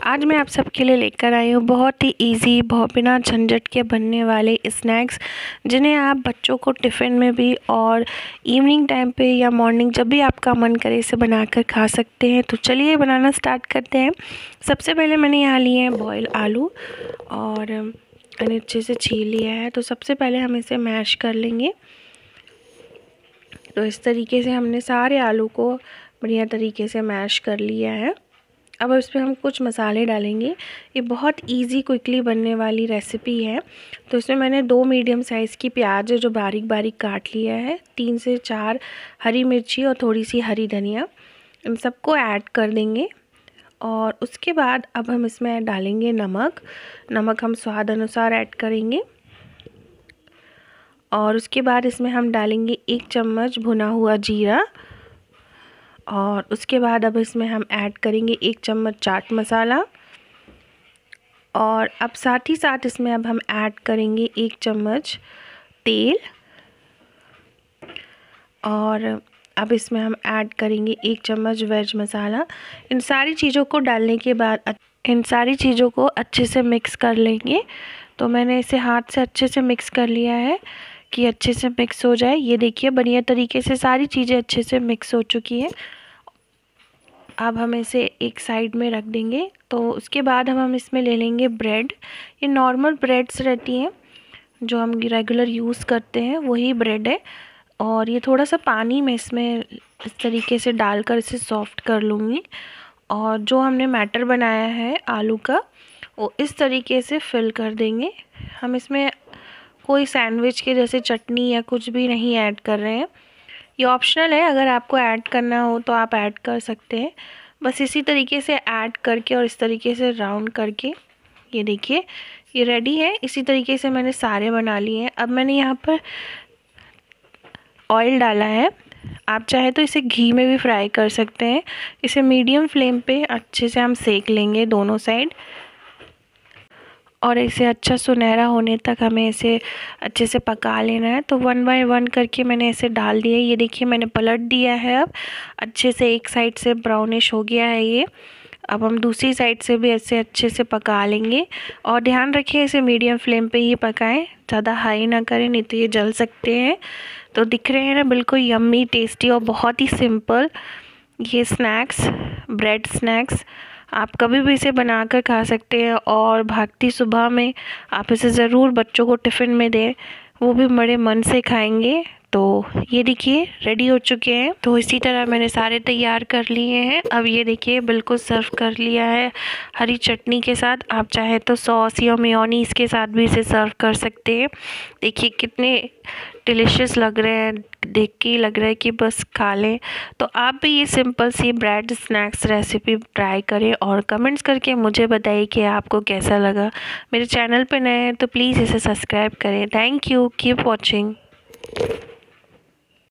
आज मैं आप सबके लिए लेकर आई हूँ बहुत ही इजी, बहुत बिना झंझट के बनने वाले स्नैक्स, जिन्हें आप बच्चों को टिफ़िन में भी और इवनिंग टाइम पे या मॉर्निंग जब भी आपका मन करे इसे बनाकर खा सकते हैं। तो चलिए बनाना स्टार्ट करते हैं। सबसे पहले मैंने यहाँ लिए हैं बॉयल आलू और मैंने अच्छे से छील लिया है। तो सबसे पहले हम इसे मैश कर लेंगे। तो इस तरीके से हमने सारे आलू को बढ़िया तरीके से मैश कर लिया है। अब इसमें हम कुछ मसाले डालेंगे। ये बहुत इजी क्विकली बनने वाली रेसिपी है। तो इसमें मैंने 2 मीडियम साइज़ की प्याज जो बारीक बारीक काट लिया है, 3 से 4 हरी मिर्ची और थोड़ी सी हरी धनिया, इन सबको ऐड कर देंगे। और उसके बाद अब हम इसमें डालेंगे नमक। नमक हम स्वाद अनुसार ऐड करेंगे। और उसके बाद इसमें हम डालेंगे 1 चम्मच भुना हुआ जीरा। और उसके बाद अब इसमें हम ऐड करेंगे 1 चम्मच चाट मसाला। और अब साथ ही साथ इसमें अब हम ऐड करेंगे 1 चम्मच तेल। और अब इसमें हम ऐड करेंगे 1 चम्मच वेज मसाला। इन सारी चीज़ों को डालने के बाद इन सारी चीज़ों को अच्छे से मिक्स कर लेंगे। तो मैंने इसे हाथ से अच्छे से मिक्स कर लिया है कि अच्छे से मिक्स हो जाए। ये देखिए बढ़िया तरीके से सारी चीज़ें अच्छे से मिक्स हो चुकी हैं। अब हम इसे एक साइड में रख देंगे। तो उसके बाद हम इसमें ले लेंगे ब्रेड। ये नॉर्मल ब्रेड्स रहती हैं जो हम रेगुलर यूज़ करते हैं, वही ब्रेड है। और ये थोड़ा सा पानी में इसमें इस तरीके से डालकर इसे सॉफ्ट कर लूँगी। और जो हमने बैटर बनाया है आलू का, वो इस तरीके से फिल कर देंगे। हम इसमें कोई सैंडविच के जैसे चटनी या कुछ भी नहीं ऐड कर रहे हैं। ये ऑप्शनल है, अगर आपको ऐड करना हो तो आप ऐड कर सकते हैं। बस इसी तरीके से ऐड करके और इस तरीके से राउंड करके, ये देखिए ये रेडी है। इसी तरीके से मैंने सारे बना लिए हैं। अब मैंने यहाँ पर ऑयल डाला है। आप चाहे तो इसे घी में भी फ्राई कर सकते हैं। इसे मीडियम फ्लेम पे अच्छे से हम सेक लेंगे दोनों साइड। और इसे अच्छा सुनहरा होने तक हमें इसे अच्छे से पका लेना है। तो 1 बाय 1 करके मैंने इसे डाल दिया। ये देखिए मैंने पलट दिया है। अब अच्छे से एक साइड से ब्राउनिश हो गया है ये। अब हम दूसरी साइड से भी ऐसे अच्छे से पका लेंगे। और ध्यान रखिए इसे मीडियम फ्लेम पे ही पकाएं, ज़्यादा हाई ना करें, नहीं तो ये जल सकते हैं। तो दिख रहे हैं ना, बिल्कुल यम्मी टेस्टी और बहुत ही सिंपल ये स्नैक्स, ब्रेड स्नैक्स आप कभी भी इसे बनाकर खा सकते हैं। और भागती सुबह में आप इसे ज़रूर बच्चों को टिफ़िन में दें, वो भी बड़े मन से खाएंगे। तो ये देखिए रेडी हो चुके हैं। तो इसी तरह मैंने सारे तैयार कर लिए हैं। अब ये देखिए बिल्कुल सर्व कर लिया है हरी चटनी के साथ। आप चाहे तो सॉस या मेयोनीज़ के साथ भी इसे सर्व कर सकते हैं। देखिए कितने डिलीशियस लग रहे हैं, देख के ही लग रहा है कि बस खा लें। तो आप भी ये सिंपल सी ब्रेड स्नैक्स रेसिपी ट्राई करें और कमेंट्स करके मुझे बताइए कि आपको कैसा लगा। मेरे चैनल पे नए हैं तो प्लीज़ इसे सब्सक्राइब करें। Thank you, keep watching.